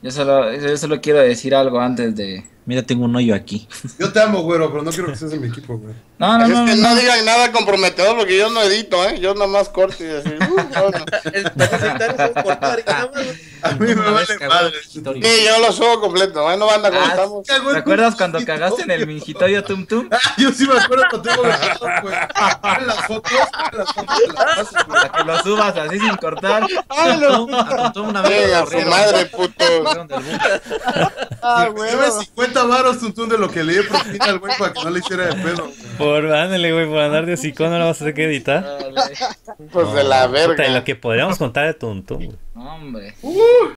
Yo solo quiero decir algo antes de... Mira, tengo un hoyo aquí. Yo te amo, güero, pero no quiero que estés en mi equipo, güey. No, no, Es no, que no. no digan nada comprometedor porque yo no edito, ¿eh? Yo nada más corto y así. Bueno. Las sectarias son cortar y nada más. A mí me vale madre. Sí, yo lo subo completo, bueno, banda, ¿cómo estamos? ¿Te acuerdas cuando cagaste en el mingitorio Tum Tum? Yo sí me acuerdo cuando tengo grabado, güey. En las fotos te las paso, güey. Para que lo subas así sin cortar. Ay, no. A Tum una vez Venga, lo su corrieron. madre, puto. Corrieron del bus. Debe 50 varos, Tuntún, de lo que le di propina al güey para que no le hiciera de pedo. Ándale, güey, por andar de hocicón no lo vas a tener que editar. Pues de la Puta, y lo verga. que podríamos contar de Tuntum, güey. Hombre.